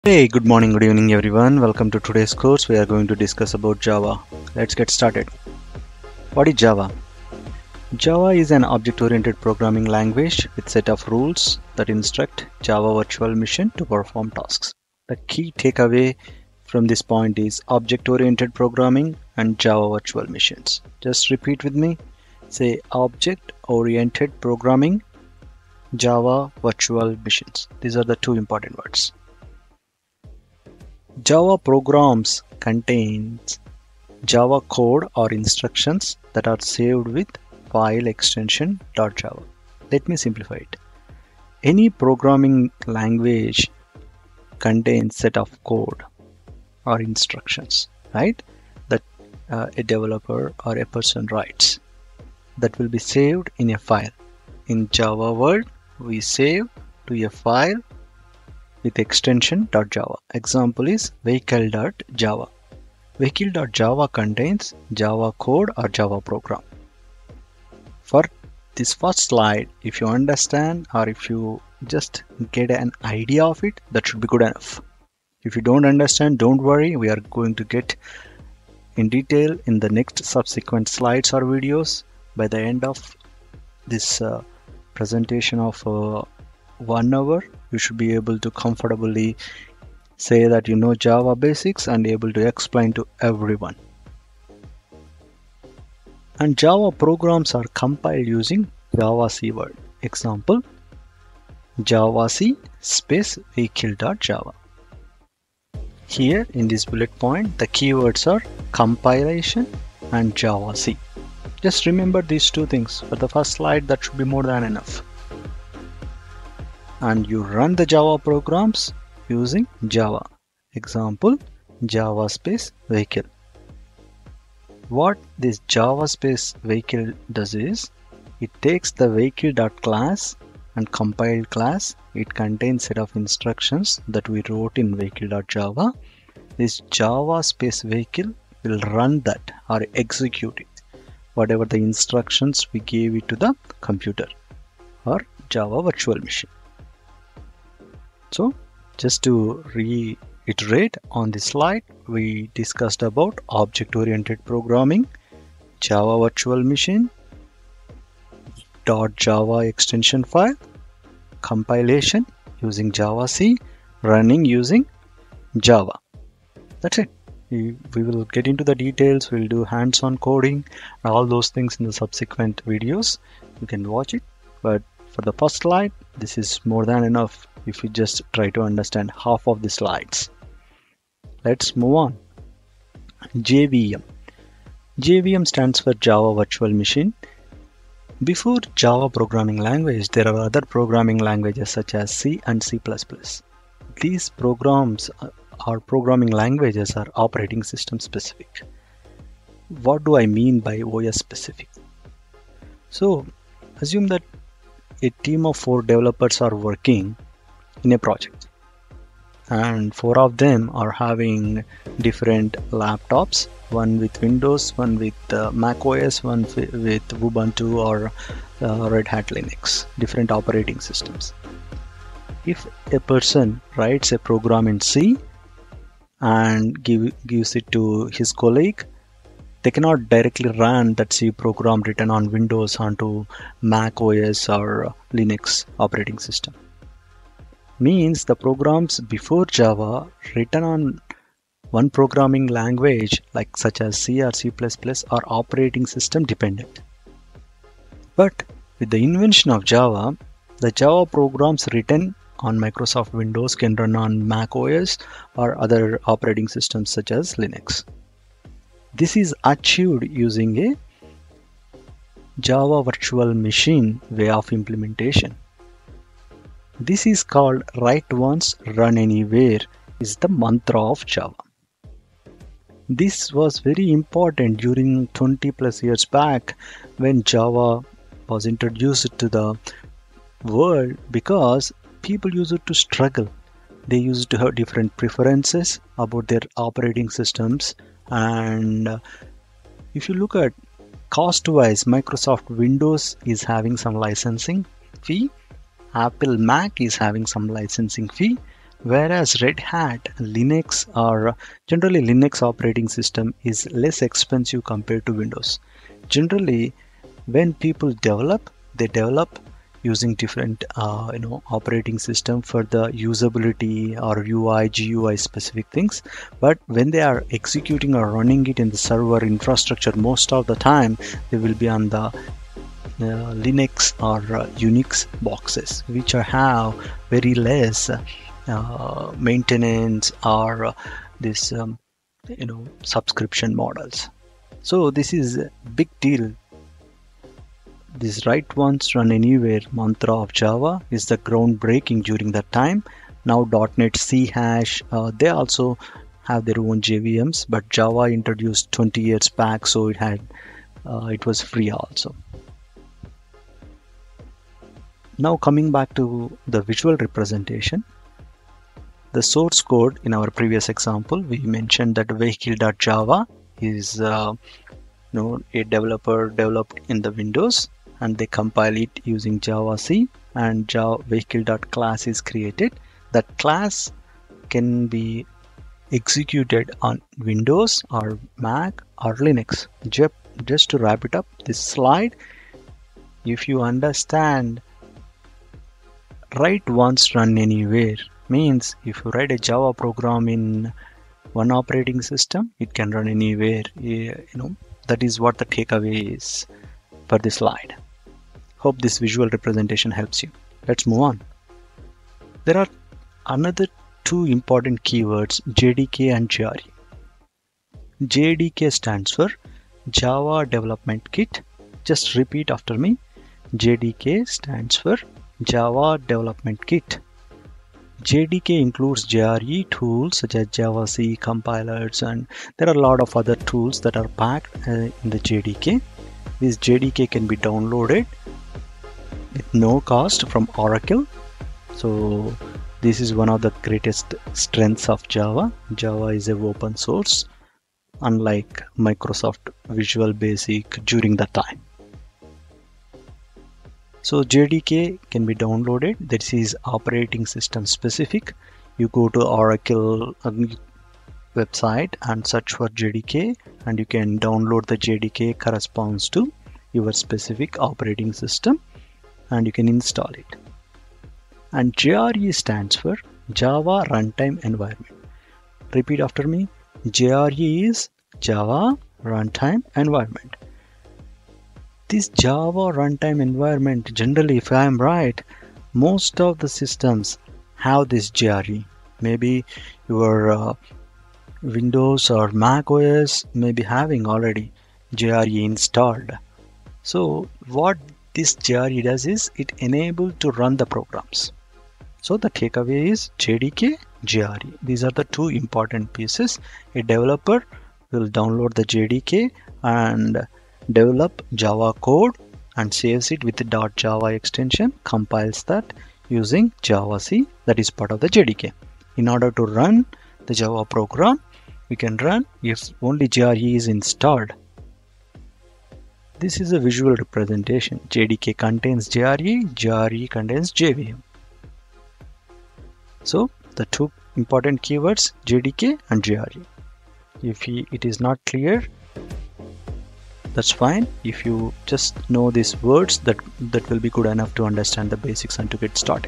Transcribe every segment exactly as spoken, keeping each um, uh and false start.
Hey, good morning, good evening everyone. Welcome to today's course. We are going to discuss about Java. Let's get started. What is Java? Java is an object-oriented programming language with set of rules that instruct Java virtual machine to perform tasks. The key takeaway from this point is object-oriented programming and Java virtual machines. Just repeat with me. Say object-oriented programming, Java virtual machines. These are the two important words. Java programs contains Java code or instructions that are saved with file extension .java. Let me simplify it. Any programming language contains set of code or instructions, right? That uh, a developer or a person writes that will be saved in a file. In Java world, we save to a file with extension .java. Example is vehicle.java. Vehicle.java contains Java code or Java program. For this first slide, if you understand or if you just get an idea of it, that should be good enough. If you don't understand, don't worry. We are going to get in detail in the next subsequent slides or videos. By the end of this uh, presentation of uh, one hour, you should be able to comfortably say that you know Java basics and able to explain to everyone. And Java programs are compiled using Javac word. Example, Javac space vehicle.java. Here in this bullet point, the keywords are compilation and Javac. Just remember these two things. For the first slide, that should be more than enough. And you run the Java programs using Java. Example, Java space vehicle. What this Java space vehicle does is, it takes the vehicle.class and compiled class. It contains set of instructions that we wrote in vehicle.java. This Java space vehicle will run that or execute it, whatever the instructions we gave it to the computer or Java virtual machine. So just to reiterate on this slide, we discussed about object-oriented programming, Java virtual machine, .java extension file, compilation using Javac, running using Java. That's it. We, we will get into the details. We'll do hands-on coding and all those things in the subsequent videos. You can watch it. But for the first slide, this is more than enough if you just try to understand half of the slides. Let's move on. J V M. J V M stands for Java Virtual Machine. Before Java programming language, there are other programming languages such as C and C plus plus. These programs or programming languages are operating system specific. What do I mean by O S specific? So assume that a team of four developers are working in a project and four of them are having different laptops, one with Windows, one with uh, Mac O S, one with Ubuntu or uh, Red Hat Linux, different operating systems. If a person writes a program in C and give, gives it to his colleague, they cannot directly run that C program written on Windows onto Mac O S or Linux operating system. Means the programs before Java written on one programming language like such as C or C plus plus are operating system dependent. But with the invention of Java, the Java programs written on Microsoft Windows can run on Mac O S or other operating systems such as Linux. This is achieved using a Java virtual machine way of implementation. This is called write once, run anywhere, is the mantra of Java. This was very important during twenty plus years back when Java was introduced to the world, because people used to struggle. They used to have different preferences about their operating systems. And uh, if you look at cost wise, Microsoft Windows is having some licensing fee, Apple Mac is having some licensing fee, Whereas Red Hat, Linux, or generally Linux operating system is less expensive compared to Windows. Generally, when people develop, they develop using different uh, you know operating system for the usability or U I, G U I specific things. But when they are executing or running it in the server infrastructure, most of the time they will be on the uh, Linux or uh, Unix boxes, which are have very less uh, maintenance or uh, this um, you know subscription models. So this is a big deal. This write once run anywhere mantra of Java is the groundbreaking during that time. Now .NET C hash, uh, they also have their own J V Ms, but Java introduced twenty years back, so it had uh, it was free also. Now coming back to the visual representation, the source code in our previous example, we mentioned that vehicle.java is uh, you know, a developer developed in the Windows, and they compile it using Java-C, and Java vehicle.class is created. That class can be executed on Windows or Mac or Linux. Just to wrap it up, this slide, if you understand write once run anywhere means if you write a Java program in one operating system, it can run anywhere. You know, that is what the takeaway is for this slide. Hope this visual representation helps you. Let's move on. There are another two important keywords, J D K and J R E. J D K stands for Java Development Kit. Just repeat after me. J D K stands for Java Development Kit. J D K includes J R E tools such as Java-C compilers, and there are a lot of other tools that are packed uh, in the J D K. This J D K can be downloaded with no cost from Oracle. So this is one of the greatest strengths of Java. Java is a open source, unlike Microsoft Visual Basic during that time. So J D K can be downloaded. This is operating system specific. You go to Oracle website and search for J D K, and you can download the J D K corresponds to your specific operating system, and you can install it. And J R E stands for Java Runtime Environment. Repeat after me. J R E is Java Runtime Environment. This Java runtime environment, generally, if I am right, most of the systems have this J R E. Maybe your uh, Windows or Mac O S may be having already J R E installed. So what this J R E does is it enables to run the programs. So the takeaway is J D K, J R E. These are the two important pieces. A developer will download the J D K and develop Java code and saves it with the .java extension, compiles that using Java-C, that is part of the J D K. In order to run the Java program, we can run if only J R E is installed. This is a visual representation. J D K contains J R E, J R E contains J V M. So the two important keywords, J D K and J R E. If it is not clear, that's fine. If you just know these words, that that will be good enough to understand the basics and to get started.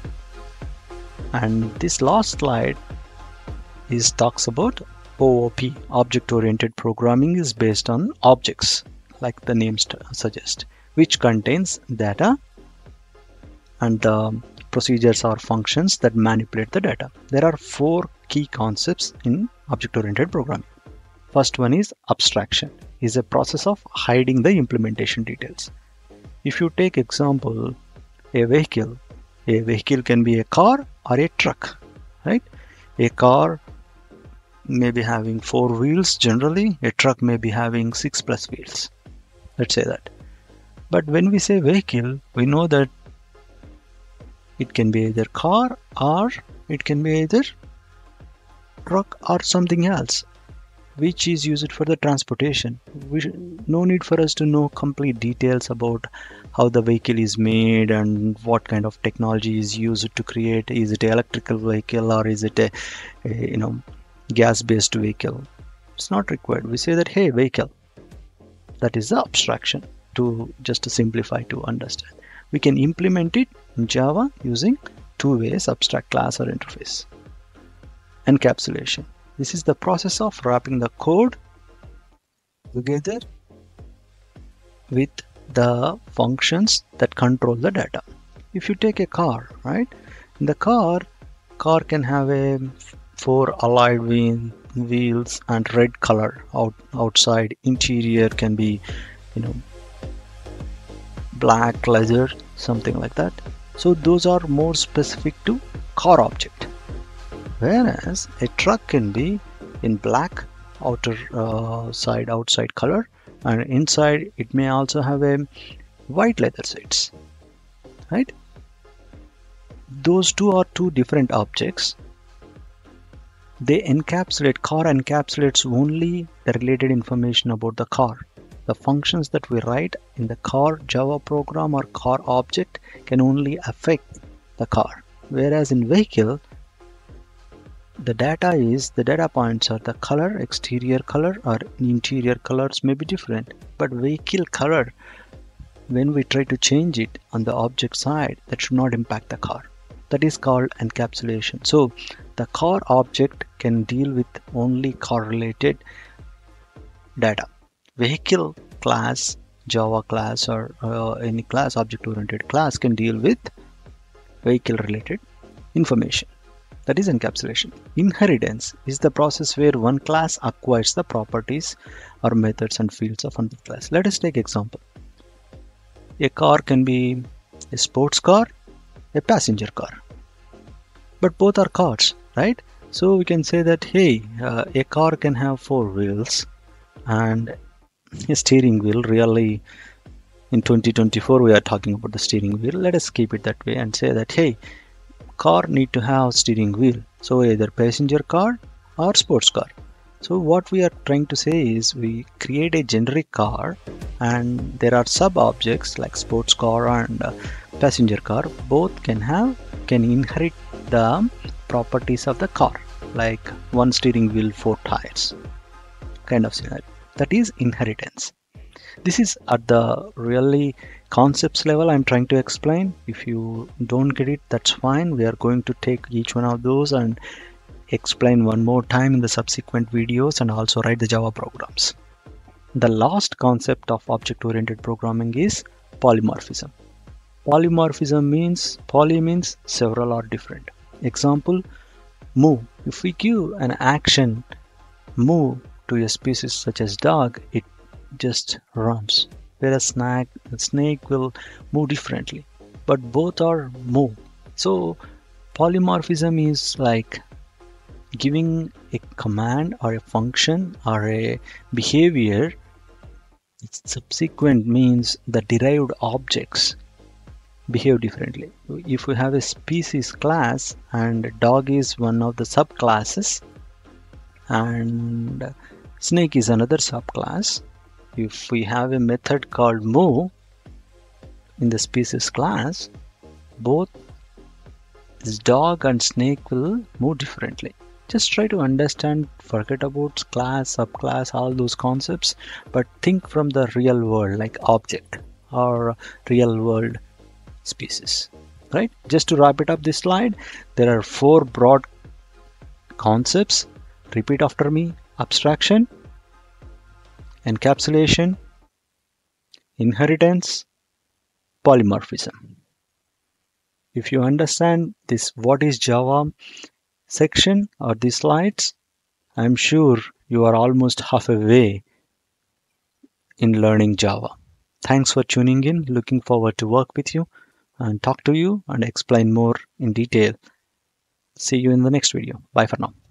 And this last slide is talks about O O P, object-oriented programming, is based on objects, like the name suggests, which contains data and the procedures or functions that manipulate the data. There are four key concepts in object-oriented programming. First one is abstraction, is a process of hiding the implementation details. If you take example, a vehicle, a vehicle can be a car or a truck, right? A car may be having four wheels generally, a truck may be having six plus wheels. Let's say that. But when we say vehicle, we know that it can be either car or it can be either truck or something else, which is used for the transportation. We no need for us to know complete details about how the vehicle is made and what kind of technology is used to create. Is it an electrical vehicle or is it a, a you know gas-based vehicle? It's not required. We say that, hey, vehicle. That is the abstraction, to just to simplify to understand. We can implement it in Java using two ways: abstract class or interface. Encapsulation. This is the process of wrapping the code together with the functions that control the data. If you take a car, right? In the car, car can have a four alloy wheel, wheels and red color out outside. Interior can be, you know, black leather, something like that. So those are more specific to car object. Whereas a truck can be in black outer uh, side outside color, and inside it may also have a white leather seats, right? Those two are two different objects. They encapsulate, car encapsulates only the related information about the car. The functions that we write in the car Java program or car object can only affect the car. Whereas in vehicle, the data is, the data points are the color, exterior color or interior colors may be different, but vehicle color, when we try to change it on the object side, that should not impact the car. That is called encapsulation. So the car object can deal with only car related data. Vehicle class, Java class or uh, any class, object oriented class can deal with vehicle related information. That is encapsulation. Inheritance is the process where one class acquires the properties or methods and fields of another class. Let us take example. A car can be a sports car, a passenger car, but both are cars, right? So we can say that, hey, uh, a car can have four wheels and a steering wheel. Really, in twenty twenty-four we are talking about the steering wheel. Let us keep it that way and say that, hey, car need to have steering wheel, so either passenger car or sports car. So what we are trying to say is we create a generic car and there are sub objects like sports car and uh, passenger car. Both can have can inherit the properties of the car, like one steering wheel, four tires kind of scenario. That is inheritance. This is at the really concepts level I'm trying to explain. If you don't get it, that's fine. We are going to take each one of those and explain one more time in the subsequent videos and also write the Java programs. The last concept of object-oriented programming is polymorphism. Polymorphism means, poly means several or different. Example, move. If we give an action move to a species such as dog, it just runs. Whereas snake, snake will move differently, but both are move. So polymorphism is like giving a command or a function or a behavior. Its subsequent means the derived objects behave differently. If we have a species class and dog is one of the subclasses and snake is another subclass, if we have a method called move in the species class, both this dog and snake will move differently. Just try to understand, forget about class, subclass, all those concepts, but think from the real world, like object or real world species, right? Just to wrap it up this slide, there are four broad concepts. Repeat after me: abstraction, encapsulation, inheritance, polymorphism. If you understand this, what is Java section or these slides, I'm sure you are almost halfway in learning Java. Thanks for tuning in. Looking forward to work with you and talk to you and explain more in detail. See you in the next video. Bye for now.